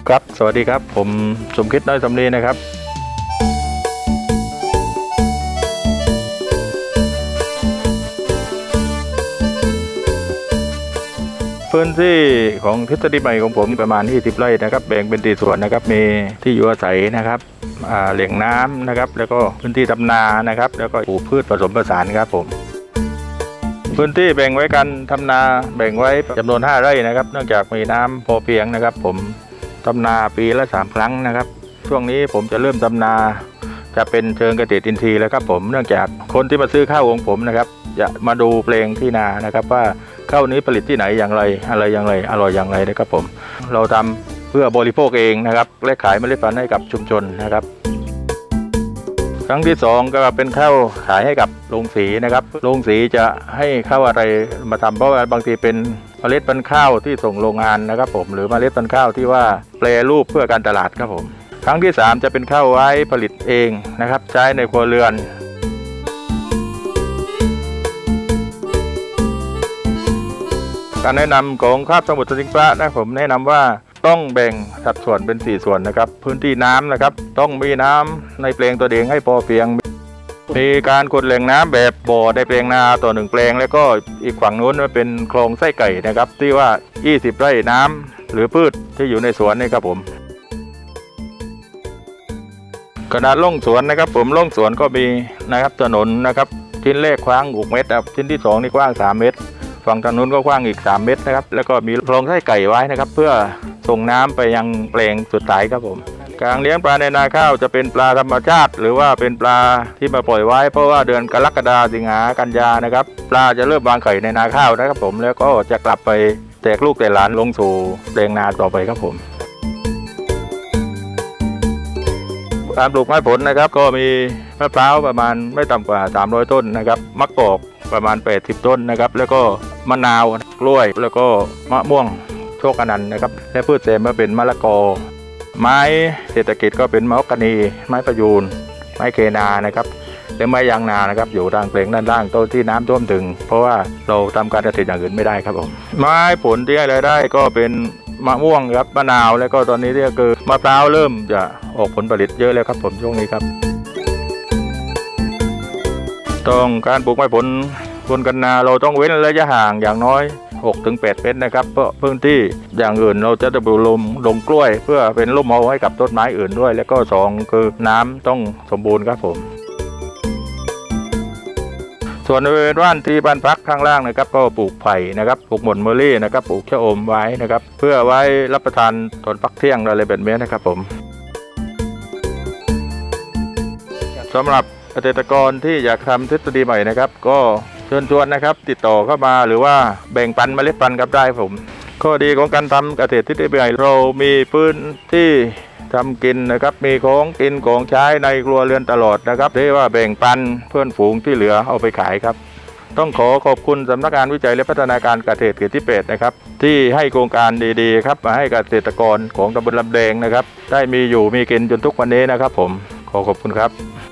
ครับสวัสดีครับผมสมคิดน้อยสำลีนะครับพื้นที่ของทฤษฎีใหม่ของผมประมาณ20 ไร่นะครับแบ่งเป็น4 ส่วนนะครับมีที่อยู่อาศัยนะครับแหล่งน้ำนะครับแล้วก็พื้นที่ทำนานะครับแล้วก็ปลูกพืชผสมผสานครับผมพื้นที่แบ่งไว้กันทำนาแบ่งไว้จำนวน5 ไร่นะครับเนื่องจากมีน้ำพอเพียงนะครับผมทำนาปีละ3 ครั้งนะครับช่วงนี้ผมจะเริ่มทำนาจะเป็นเชิงเกษตรอินทรีย์แล้วครับผมเนื่องจากคนที่มาซื้อข้าวของผมนะครับจะมาดูแปลงที่นานะครับว่าข้าวนี้ผลิตที่ไหนอย่างไรอะไรอย่างไรอร่อยอย่างไรนะครับผมเราทำเพื่อบริโภคเองนะครับและขายเมล็ดพันธุ์ให้กับชุมชนนะครับครั้งที่2ก็เป็นข้าวขายให้กับโรงสีนะครับโรงสีจะให้ข้าวอะไรมาทำเพราะว่าบางทีเป็นเมล็ดพันธุ์ข้าวที่ส่งโรงงานนะครับผมหรือเมล็ดพันธุ์ข้าวที่ว่าแปรรูปเพื่อการตลาดครับผมครั้งที่3จะเป็นข้าวไว้ผลิตเองนะครับใช้ในครัวเรือนการแนะนำของคาบสมุทรสงขลานะผมแนะนำว่าต้องแบ่งสัดส่วนเป็น4 ส่วนนะครับพื้นที่น้ำนะครับต้องมีน้ำในแปลงตัวเองให้พอเพียงมีการขุดแหล่งน้ำแบบบ่อในแปลงนาต่อ1 แปลงแล้วก็อีกฝั่งนู้นเป็นคลองไส้ไก่นะครับที่ว่า20 ไร่น้ำหรือพืชที่อยู่ในสวนนี่ครับผมขนาดล่องสวนนะครับผมล่องสวนก็มีนะครับถนนนะครับชิ้นแรกกว้าง6 เมตรครับชิ้นที่2นี่กว้าง3 เมตรฝั่งทางนู้นก็กว้างอีก3 เมตรนะครับแล้วก็มีคลองไส้ไก่ไว้นะครับเพื่อส่งน้ำไปยังแปลงสุดท้ายครับผมการเลี้ยงปลาในนาข้าวจะเป็นปลาธรรมชาติหรือว่าเป็นปลาที่มาปล่อยไว้เพราะว่าเดือนกรกฎาคมสิงหากันยานะครับปลาจะเริ่มวางไข่ในนาข้าวนะครับผมแล้วก็จะกลับไปแตกลูกแตกหลานลงสู่แปลงนาต่อไปครับผมการปลูกไม้ผลนะครับก็มีมะพร้าวประมาณไม่ต่ำกว่า300 ต้นนะครับมะกอกประมาณ80 ต้นนะครับแล้วก็มะนาวกล้วยแล้วก็มะม่วงโชคอนันต์นะครับและพืชเสริมมาเป็นมะละกอไม้เศรษฐกิจก็เป็นมะฮอกกานีไม้ประยูรไม้เคนานะครับและไม้ยางนานะครับอยู่ด้านแปลงด้านล่างต้นที่น้ำท่วมถึงเพราะว่าเราทำการเกษตรอย่างอื่นไม่ได้ครับผมไม้ผลที่ให้รายได้ก็เป็นมะม่วงครับมะนาวแล้วก็ตอนนี้ก็คือมะพร้าวเริ่มจะออกผลผลิตเยอะแล้วครับผมช่วงนี้ครับต้องการปลูกไม้ผลบนกันนาเราต้องเว้นระยะห่างอย่างน้อย6-8 เมตรนะครับเพราะพื้นที่อย่างอื่นเราจะปลูกลงกล้วยเพื่อเป็นร่มเงาให้กับต้นไม้อื่นด้วยแล้วก็2คือน้ำต้องสมบูรณ์ครับผมส่วนบริเวณบ้านที่บ้านพักข้างล่างนะครับก็ปลูกไผ่นะครับปลูกหม่อนเมอรี่นะครับปลูกชะอมไว้นะครับเพื่อไว้รับประทานตอนพักเที่ยงอะไรแบบนี้นะครับผมสำหรับเกษตรกรที่อยากทำทฤษฎีใหม่นะครับก็เชิญชวนนะครับติดต่อเข้ามาหรือว่าแบ่งปันเมล็ดพันธุ์กับได้ผมข้อดีของการทำเกษตรทฤษฎีใหม่เรามีพื้นที่ทำกินนะครับมีของกินของใช้ในครัวเรือนตลอดนะครับที่ว่าแบ่งปันเพื่อนฝูงที่เหลือเอาไปขายครับต้องขอบคุณสำนักงานวิจัยและพัฒนาการเกษตรเขตที่8นะครับที่ให้โครงการดีๆครับมาให้เกษตรกรของตำบลลำแดงนะครับได้มีอยู่มีกินจนทุกวันนี้นะครับผมขอบคุณครับ